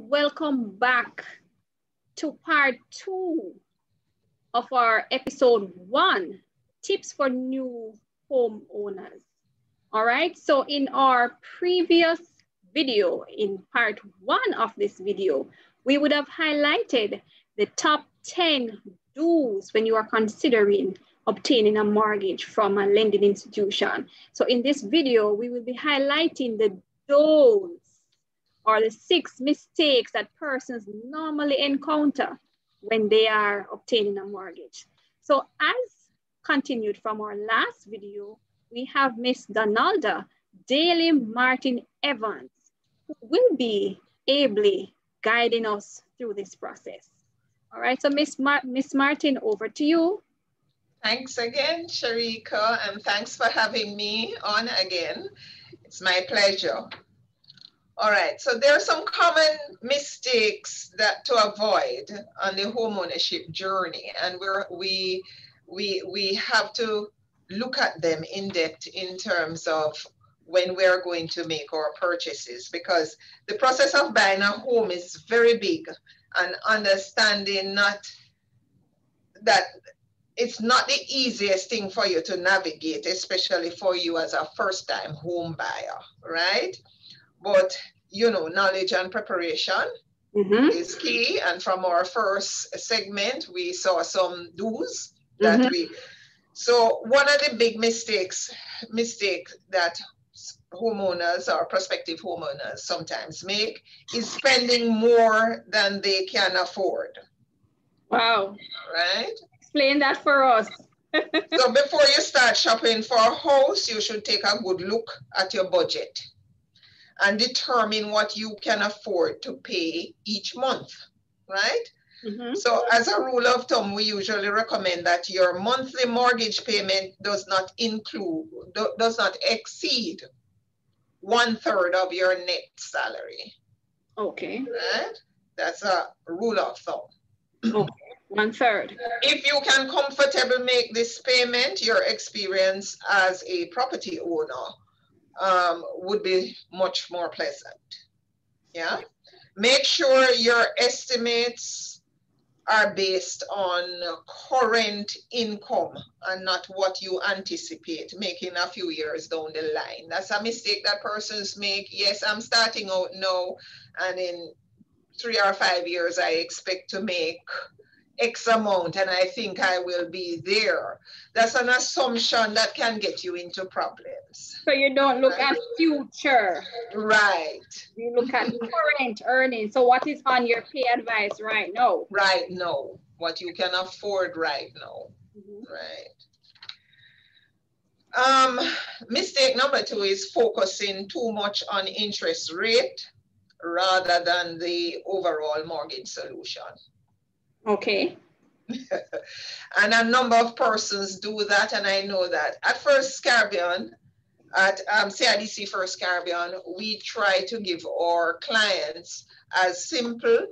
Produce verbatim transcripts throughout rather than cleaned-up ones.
welcome back to part two of our episode one, tips for new homeowners. All right, so in our previous video, in part one of this video, we would have highlighted the top ten do's when you are considering obtaining a mortgage from a lending institution. So in this video, we will be highlighting the do's, or the six mistakes that persons normally encounter when they are obtaining a mortgage. So as continued from our last video, we have Miss Donalda Daly Martin Evans, who will be ably guiding us through this process. All right, so Miss Mar Miss Martin, over to you. Thanks again, Sharika, and thanks for having me on again. It's my pleasure. All right, so there are some common mistakes that to avoid on the homeownership journey, and we're, we, we, we have to look at them in depth in terms of when we're going to make our purchases, because the process of buying a home is very big, and understanding not that it's not the easiest thing for you to navigate, especially for you as a first-time home buyer, right? But, you know, knowledge and preparation mm-hmm. is key. And from our first segment, we saw some do's that mm-hmm. we, so one of the big mistakes, mistake that homeowners or prospective homeowners sometimes make is spending more than they can afford. Wow. Right? Explain that for us. So before you start shopping for a house, you should take a good look at your budget and determine what you can afford to pay each month, right? Mm-hmm. So as a rule of thumb, we usually recommend that your monthly mortgage payment does not include, do, does not exceed one third of your net salary. Okay. Right? That's a rule of thumb. Okay. One third. If you can comfortably make this payment, your experience as a property owner um, would be much more pleasant. Yeah. Make sure your estimates are based on current income and not what you anticipate making a few years down the line. That's a mistake that persons make. Yes, I'm starting out now, and in three or five years, I expect to make X amount, and I think I will be there. That's an assumption that can get you into problems. So you don't look right? at future. Right. You look at current earnings. So what is on your pay advice right now? Right now. What you can afford right now. Mm-hmm. Right. Um, mistake number two is focusing too much on interest rate rather than the overall mortgage solution. Okay. And a number of persons do that, and I know that. At FirstCaribbean, at um, C I B C FirstCaribbean, we try to give our clients as simple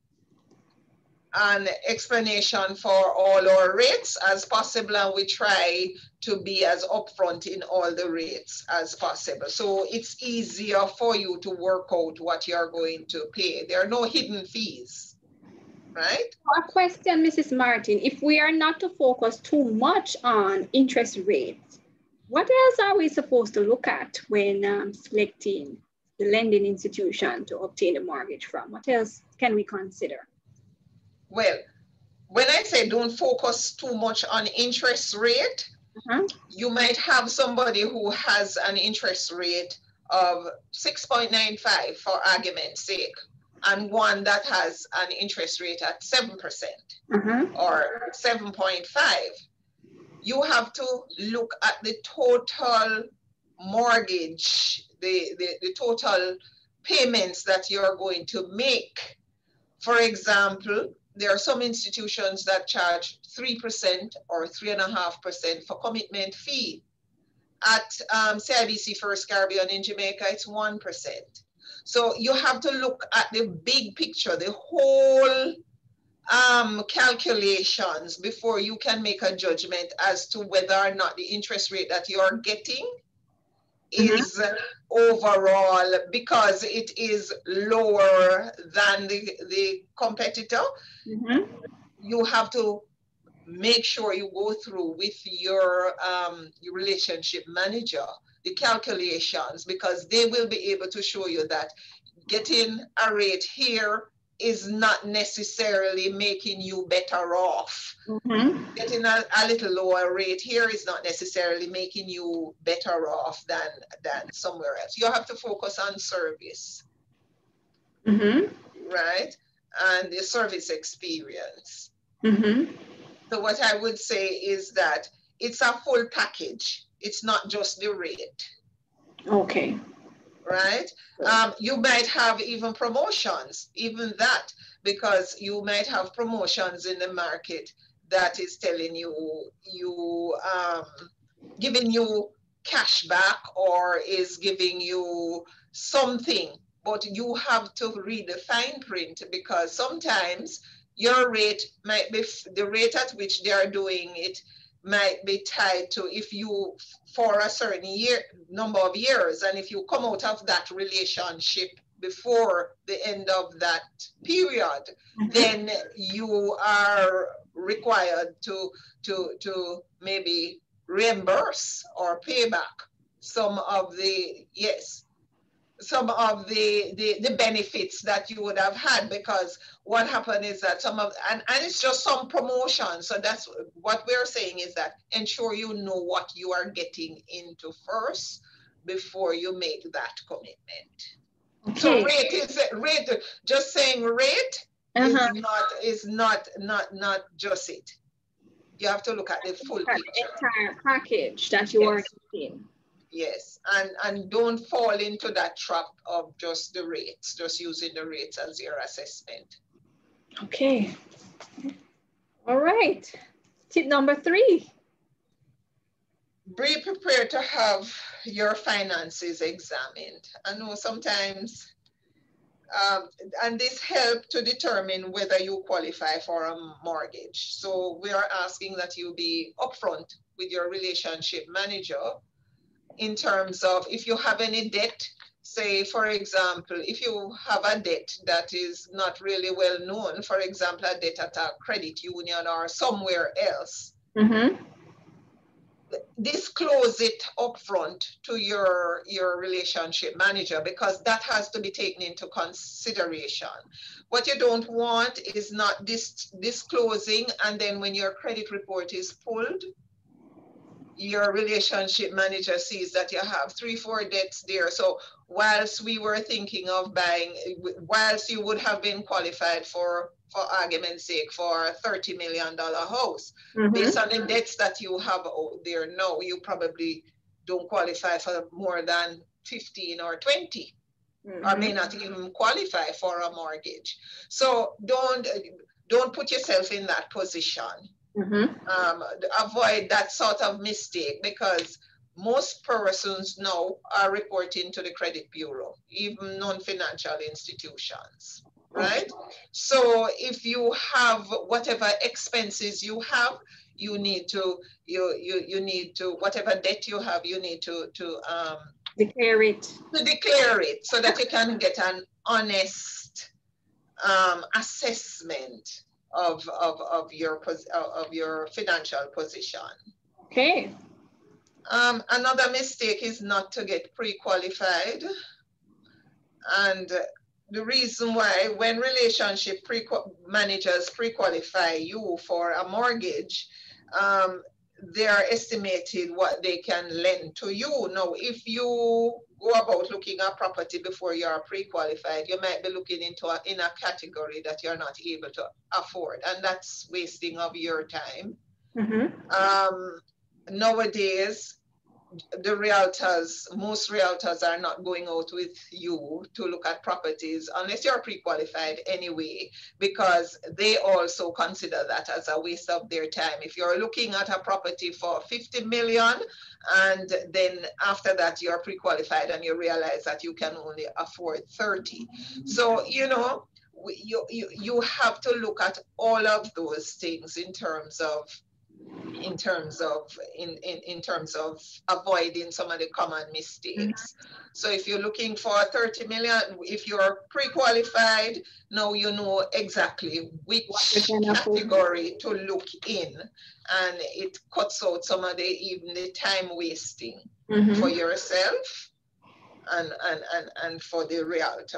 an explanation for all our rates as possible, and we try to be as upfront in all the rates as possible. So it's easier for you to work out what you're going to pay. There are no hidden fees. Right? A question, Missus Martin, if we are not to focus too much on interest rates, what else are we supposed to look at when um, selecting the lending institution to obtain a mortgage from? What else can we consider? Well, when I say don't focus too much on interest rate, uh-huh. you might have somebody who has an interest rate of six point nine five for argument's sake, and one that has an interest rate at seven percent uh-huh. or seven point five. You have to look at the total mortgage, the, the, the total payments that you're going to make. For example, there are some institutions that charge three percent or three point five percent for commitment fee. At um, C I B C FirstCaribbean in Jamaica, it's one percent. So you have to look at the big picture, the whole um, calculations before you can make a judgment as to whether or not the interest rate that you are getting is overall, because it is lower than the, the competitor, Mm-hmm. you have to make sure you go through with your, um, your relationship manager the calculations, because they will be able to show you that getting a rate here is not necessarily making you better off. Mm-hmm. Getting a, a little lower rate here is not necessarily making you better off than, than somewhere else. You have to focus on service, Mm-hmm. right? And the service experience. Mm-hmm. So what I would say is that it's a full package. It's not just the rate. Okay. Right? Um, you might have even promotions, even that, because you might have promotions in the market that is telling you, you um, giving you cash back or is giving you something, but you have to read the fine print, because sometimes your rate might be, the rate at which they are doing it might be tied to if you, for a certain year, number of years, and if you come out of that relationship before the end of that period, Mm-hmm. then you are required to, to, to maybe reimburse or pay back some of the, yes, some of the, the, the benefits that you would have had, because what happened is that some of, and, and it's just some promotion. So that's what we're saying, is that ensure you know what you are getting into first before you make that commitment. Okay. So rate is, rate, just saying rate Uh-huh. is not, is not, not, not just it. You have to look at the full The picture. entire package that you are Yes. getting. Yes, and, and don't fall into that trap of just the rates, just using the rates as your assessment. Okay. All right. Tip number three. Be prepared to have your finances examined. I know sometimes, um, and this helps to determine whether you qualify for a mortgage. So we are asking that you be upfront with your relationship manager in terms of if you have any debt. Say, for example, if you have a debt that is not really well known, for example, a debt at a credit union or somewhere else, Mm-hmm. disclose it upfront to your, your relationship manager, because that has to be taken into consideration. What you don't want is not dis disclosing, and then when your credit report is pulled, your relationship manager sees that you have three, four debts there. So whilst we were thinking of buying, whilst you would have been qualified for, for argument's sake, for a thirty million dollar house, mm-hmm. based on the debts that you have out there now, you probably don't qualify for more than fifteen or twenty, mm-hmm. or may not even qualify for a mortgage. So don't, don't put yourself in that position. Mm-hmm. Um, avoid that sort of mistake, because most persons now are reporting to the credit bureau, even non-financial institutions, right? Okay. So if you have whatever expenses you have, you need to, you, you, you need to, whatever debt you have, you need to, to um, declare it. To declare it so that you can get an honest um, assessment Of, of, of, your, of your financial position. Okay. Um, another mistake is not to get pre-qualified. And the reason why, when relationship pre managers pre-qualify you for a mortgage, um, they are estimated what they can lend to you. Now, if you go about looking at property before you are pre-qualified, you might be looking into a, in a category that you're not able to afford, and that's wasting of your time. Mm-hmm. Um, nowadays, the realtors, most realtors are not going out with you to look at properties unless you're pre-qualified anyway, because they also consider that as a waste of their time. If you're looking at a property for fifty million and then after that you're pre-qualified and you realize that you can only afford thirty. So, you know, you, you, you have to look at all of those things in terms of in terms of in, in, in terms of avoiding some of the common mistakes. Mm-hmm. So if you're looking for thirty million, if you're pre-qualified, now you know exactly which category to look in, and it cuts out some of the even the time wasting mm-hmm. for yourself and, and, and, and for the realtor.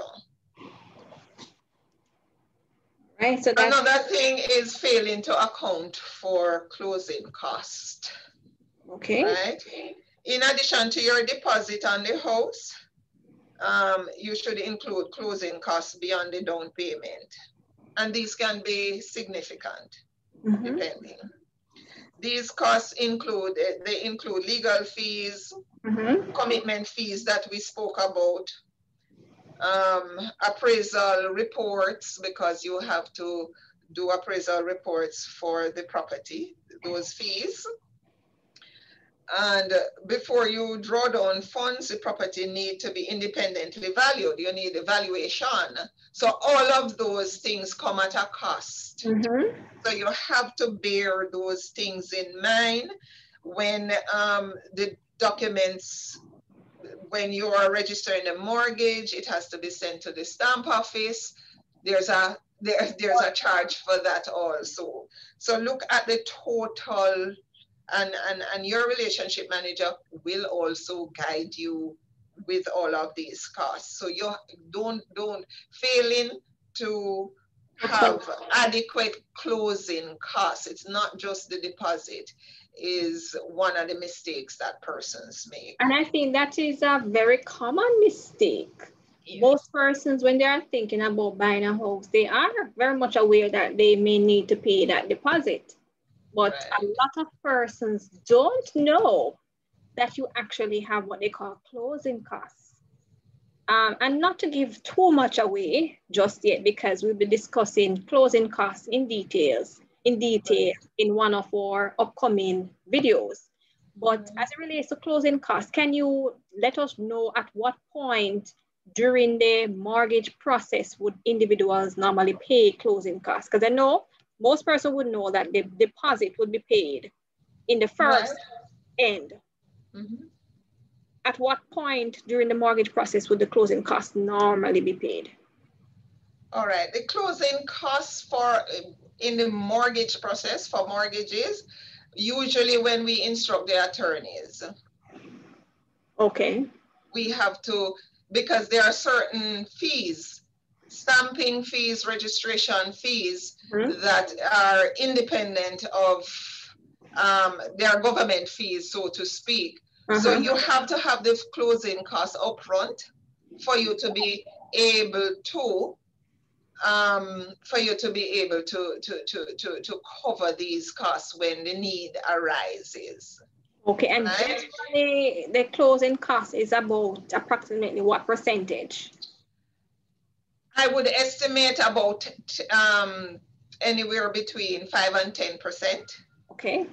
Right, so that's another thing is failing to account for closing cost. Okay. Right. In addition to your deposit on the house, um, you should include closing costs beyond the down payment, and these can be significant, mm-hmm. depending. These costs include they include legal fees, mm-hmm. commitment fees that we spoke about. Um, appraisal reports, because you have to do appraisal reports for the property, those fees. And before you draw down funds, the property need to be independently valued. You need evaluation. So all of those things come at a cost. Mm-hmm. So you have to bear those things in mind when um, the documents, when you are registering a mortgage, it has to be sent to the stamp office. There's a there, there's a charge for that also. So look at the total, and, and, and your relationship manager will also guide you with all of these costs. So you don't don't failing to have adequate closing costs. It's not just the deposit, is one of the mistakes that persons make. And I think that is a very common mistake. Yeah. Most persons, when they are thinking about buying a house, they are very much aware that they may need to pay that deposit. But right. a lot of persons don't know that you actually have what they call closing costs. Um, and not to give too much away just yet, because we'll be discussing closing costs in details, in detail in one of our upcoming videos. But mm-hmm. as it relates to closing costs, can you let us know at what point during the mortgage process would individuals normally pay closing costs? Because I know most persons would know that the deposit would be paid in the first right. end. Mm-hmm. At what point during the mortgage process would the closing costs normally be paid? All right, the closing costs for in the mortgage process for mortgages, usually when we instruct the attorneys. Okay. We have to, because there are certain fees, stamping fees, registration fees mm-hmm. that are independent of, um, they are government fees, so to speak. Uh-huh. So you have to have the closing costs up front for you to be able to, um, for you to be able to, to, to, to, to cover these costs when the need arises. Okay, and right? generally the closing cost is about approximately what percentage? I would estimate about um, anywhere between five and ten percent. Okay.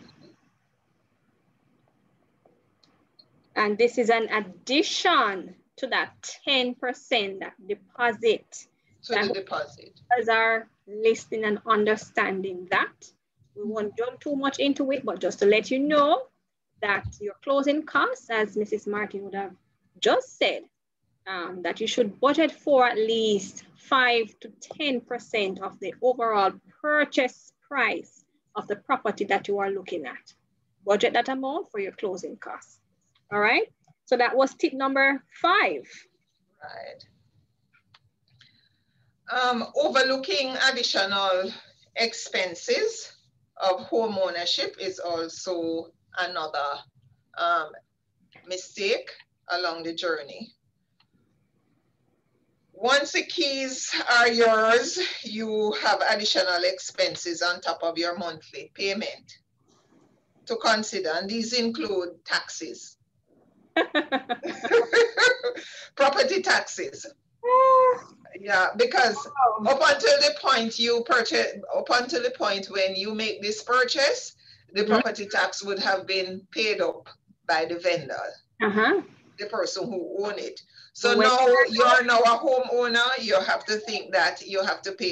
And this is an addition to that ten percent that deposit. To the deposit. As are listening and understanding that. We won't jump too much into it, but just to let you know that your closing costs, as Missus Martin would have just said, um, that you should budget for at least five to ten percent of the overall purchase price of the property that you are looking at. Budget that amount for your closing costs. All right, so that was tip number five. Right. Um, overlooking additional expenses of home ownership is also another um, mistake along the journey. Once the keys are yours, you have additional expenses on top of your monthly payment to consider, and these include taxes. Property taxes. Yeah, because wow. up until the point you purchase, up until the point when you make this purchase, the mm-hmm. property tax would have been paid up by the vendor, uh-huh. the person who owned it. So when now you're now a homeowner, you have to think that you have to pay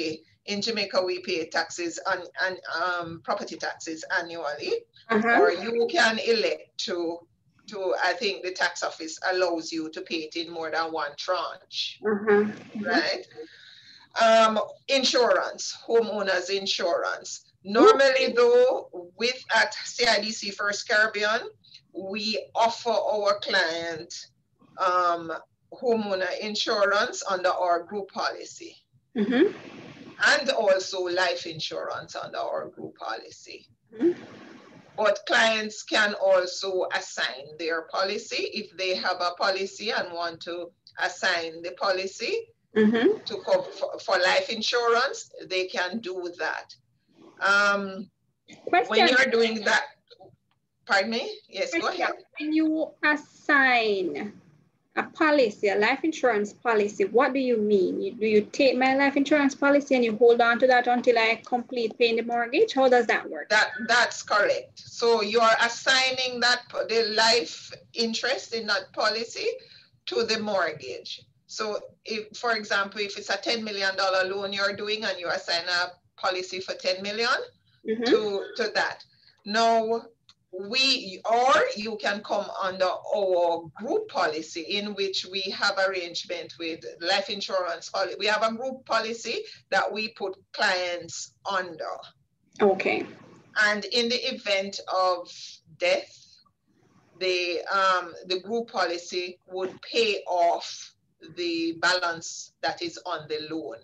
In Jamaica, we pay taxes on, on um, property taxes annually, Uh-huh. or you can elect to, to, I think the tax office allows you to pay it in more than one tranche, Uh-huh. right? Um, insurance, homeowners insurance. Normally though, with at C I B C First Caribbean, we offer our client um, homeowner insurance under our group policy. Mm-hmm. And also life insurance under our group policy. Mm-hmm. But clients can also assign their policy if they have a policy and want to assign the policy Mm-hmm. to come for, for life insurance, they can do that. Um, Question. when you're doing that, pardon me? Yes, Question. go ahead. When you assign a policy, a life insurance policy, what do you mean? You, do you take my life insurance policy and you hold on to that until I complete paying the mortgage? How does that work? That, that's correct. So you're assigning that the life interest in that policy to the mortgage. So if, for example, if it's a ten million dollar loan you're doing and you assign a policy for ten million Mm-hmm. to, to that. Now, we, or you can come under our group policy in which we have arrangement with life insurance policy. We have a group policy that we put clients under. Okay. And in the event of death, the, um, the group policy would pay off the balance that is on the loan.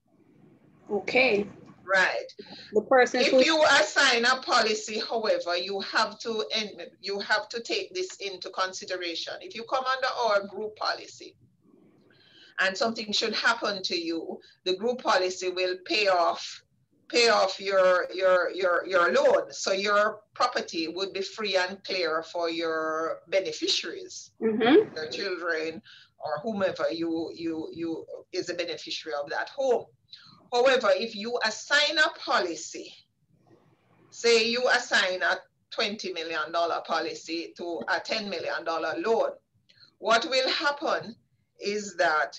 Okay. Right. The person If who... you assign a policy, however, you have to you have to take this into consideration. If you come under our group policy and something should happen to you, the group policy will pay off pay off your your your your loan. So your property would be free and clear for your beneficiaries, Mm-hmm. your children, or whomever you you you is a beneficiary of that home. However, if you assign a policy, say you assign a twenty million dollar policy to a ten million dollar loan, what will happen is that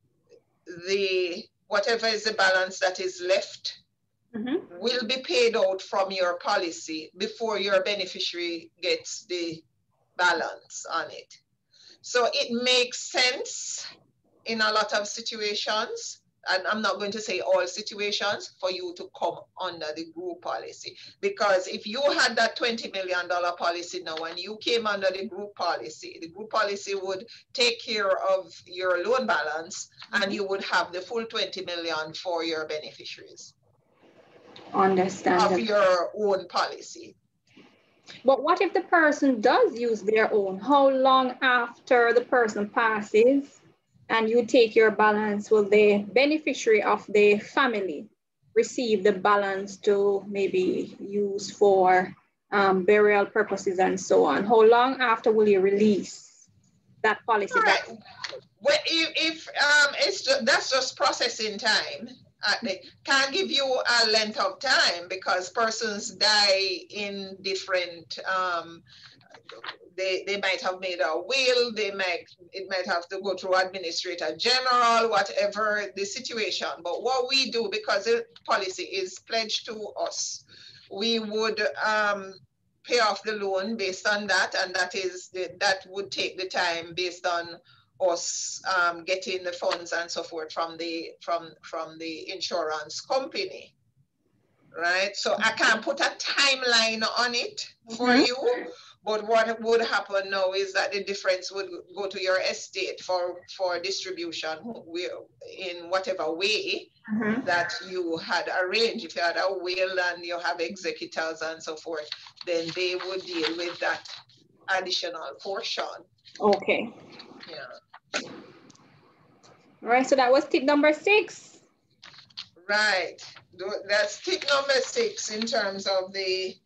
the whatever is the balance that is left mm-hmm. will be paid out from your policy before your beneficiary gets the balance on it. So it makes sense in a lot of situations, and I'm not going to say all situations, for you to come under the group policy. Because if you had that twenty million dollar policy now and you came under the group policy, the group policy would take care of your loan balance, mm-hmm. and you would have the full twenty million for your beneficiaries. Understand. Of your own policy. But what if the person does use their own? How long after the person passes and you take your balance, will the beneficiary of the family receive the balance to maybe use for um, burial purposes and so on? How long after will you release that policy? Right. Well, if, if um, it's just, that's just processing time. Uh, they can't give you a length of time because persons die in different, um, they, they might have made a will, they might, it might have to go through administrator general, whatever the situation. But what we do, because the policy is pledged to us, we would um, pay off the loan based on that, and that is the, that would take the time based on us um, getting the funds and so forth from the from from the insurance company, right? So I can't put a timeline on it for mm-hmm. you, but what would happen now is that the difference would go to your estate for for distribution in whatever way mm-hmm. that you had arranged. If you had a will and you have executors and so forth, then they would deal with that additional portion. Okay. Yeah. All right, so that was tip number six. Right. That's tip number six in terms of the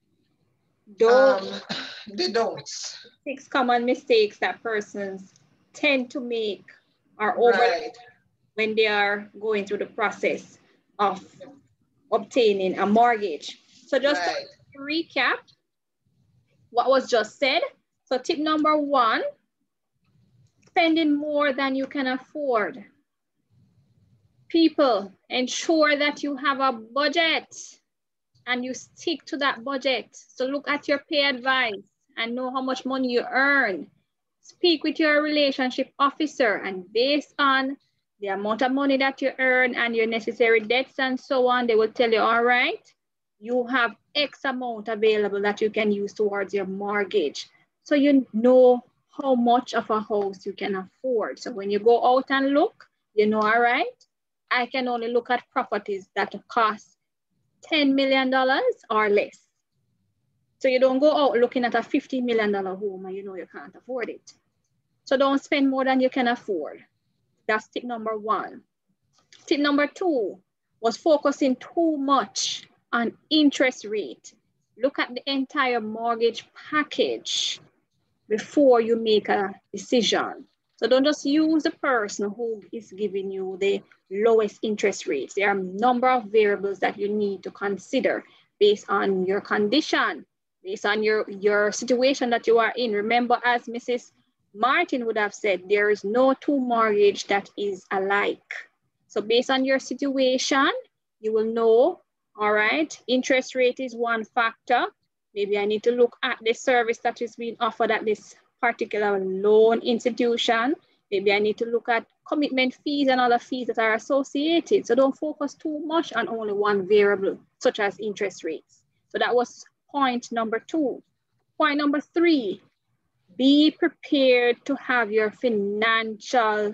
Don't, um, the don'ts. Six common mistakes that persons tend to make or overlook right. when they are going through the process of obtaining a mortgage. So just right. to recap what was just said. So tip number one, spending more than you can afford. People, ensure that you have a budget and you stick to that budget. So look at your pay advice and know how much money you earn. Speak with your relationship officer, and based on the amount of money that you earn and your necessary debts and so on, they will tell you, all right, you have X amount available that you can use towards your mortgage. So you know how much of a house you can afford. So when you go out and look, you know, all right, I can only look at properties that cost ten million dollars or less. So you don't go out looking at a fifty million dollar home and you know you can't afford it. So don't spend more than you can afford. That's tip number one. Tip number two was focusing too much on interest rate. Look at the entire mortgage package before you make a decision. So don't just use the person who is giving you the lowest interest rates. There are a number of variables that you need to consider based on your condition, based on your, your situation that you are in. Remember, as Missus Martin would have said, there is no two mortgage that is alike. So based on your situation, you will know, all right, interest rate is one factor. Maybe I need to look at the service that is being offered at this particular loan institution. Maybe I need to look at commitment fees and other fees that are associated. So don't focus too much on only one variable, such as interest rates. So that was point number two. Point number three, be prepared to have your financial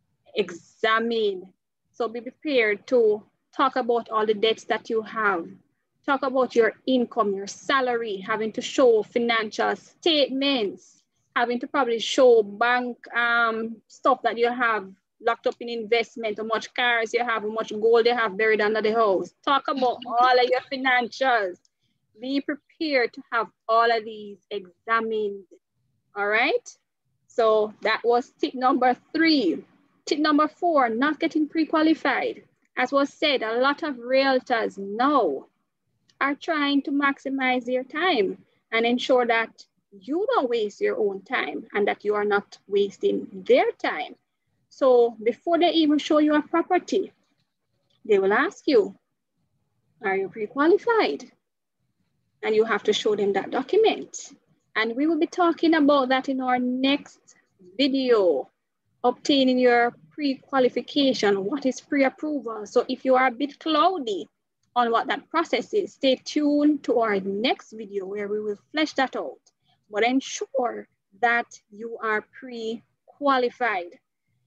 examined. So be prepared to talk about all the debts that you have. Talk about your income, your salary, having to show financial statements, having to probably show bank um, stuff that you have locked up in investment, how much cars you have, how much gold you have buried under the house. Talk about all of your financials. Be prepared to have all of these examined, all right? So that was tip number three. Tip number four, not getting pre-qualified. As was said, a lot of realtors now are trying to maximize their time and ensure that you don't waste your own time and that you are not wasting their time. So before they even show you a property, they will ask you, are you pre-qualified? And you have to show them that document. And we will be talking about that in our next video, obtaining your pre-qualification. What is pre-approval? So if you are a bit cloudy on what that process is, stay tuned to our next video where we will flesh that out. But ensure that you are pre-qualified.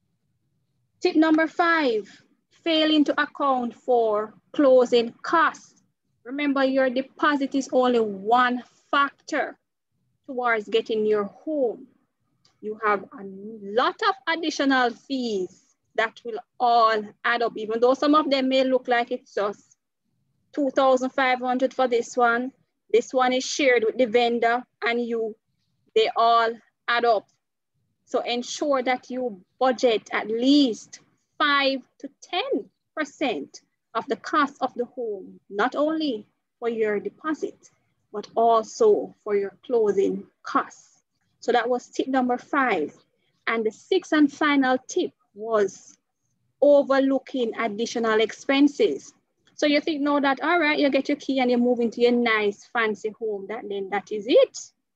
Tip number five, failing to account for closing costs. Remember, your deposit is only one factor towards getting your home. You have a lot of additional fees that will all add up, even though some of them may look like it's just two thousand five hundred dollars for this one. This one is shared with the vendor and you, they all add up. So ensure that you budget at least five to ten percent of the cost of the home, not only for your deposit, but also for your closing costs. So that was tip number five. And the sixth and final tip was overlooking additional expenses. So you think now that, all right, you get your key and you move into your nice fancy home, that then that is it.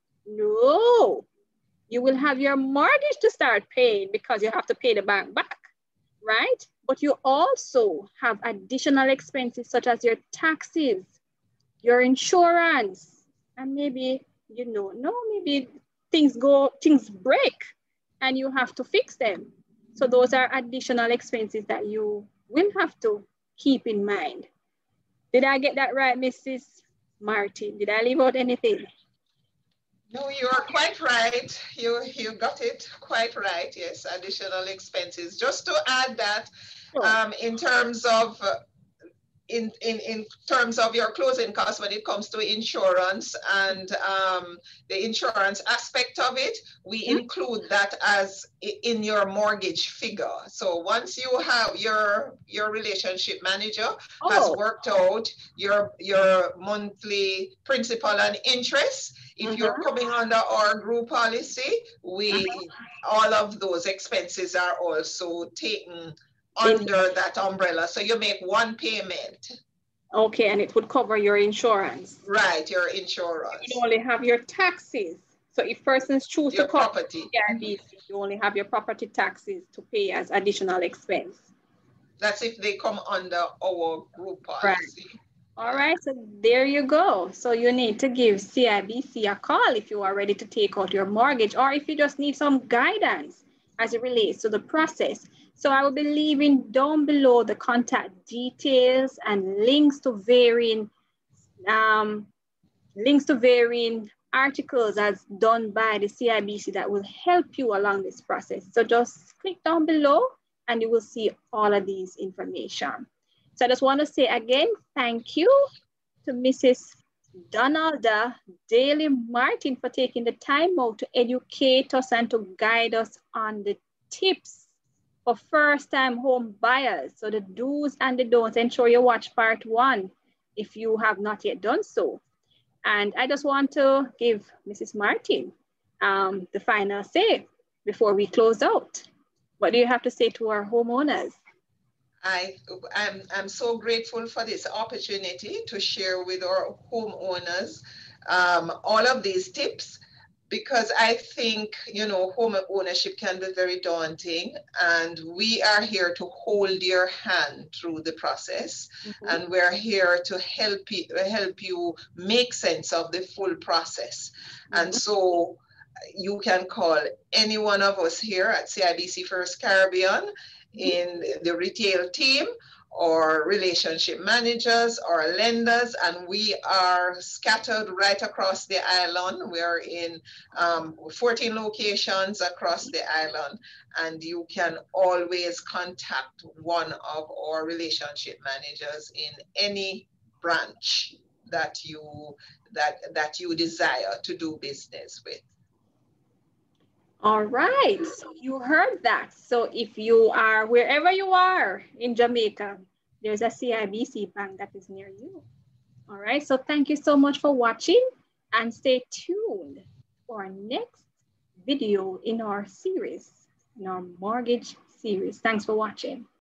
No, you will have your mortgage to start paying because you have to pay the bank back, right? But you also have additional expenses such as your taxes, your insurance, and maybe, you know, no, maybe things go, things break and you have to fix them. So those are additional expenses that you will have to keep in mind. Did I get that right, Missus Martin? Did I leave out anything? No, you are quite right. You, you got it quite right. Yes, additional expenses. Just to add that, Sure. um, in terms of uh, In, in, in terms of your closing costs when it comes to insurance and um, the insurance aspect of it, we mm-hmm. include that as in your mortgage figure. So once you have your, your relationship manager oh. has worked out your, your monthly principal and interest, if mm-hmm. you're coming under our group policy, we mm-hmm. all of those expenses are also taken under that umbrella. So you make one payment. Okay, and it would cover your insurance. Right, your insurance. You only have your taxes. So if persons choose your to cover property, C I B C, you only have your property taxes to pay as additional expense. That's if they come under our group policy. Right. All right, so there you go. So you need to give C I B C a call if you are ready to take out your mortgage, or if you just need some guidance as it relates to the process. So I will be leaving down below the contact details and links to varying um, links to varying articles as done by the C I B C that will help you along this process. So just click down below and you will see all of these information. So I just want to say again, thank you to Missus Donalda Daly Martin for taking the time out to educate us and to guide us on the tips for first-time home buyers. So the do's and the don'ts. Ensure you watch part one if you have not yet done so. And I just want to give Missus Martin um, the final say before we close out. What do you have to say to our homeowners? I, I'm, I'm so grateful for this opportunity to share with our homeowners um, all of these tips, because I think, you know, home ownership can be very daunting, and we are here to hold your hand through the process. Mm-hmm. And we're here to help you, help you make sense of the full process. Mm-hmm. And so you can call any one of us here at C I B C First Caribbean in the retail team, or relationship managers, or lenders, and we are scattered right across the island. We are in um, fourteen locations across the island, and you can always contact one of our relationship managers in any branch that you that that you desire to do business with. All right, so you heard that. So if you are, wherever you are in Jamaica, there's a C I B C bank that is near you. All right, so thank you so much for watching, and stay tuned for our next video in our series, in our mortgage series. Thanks for watching.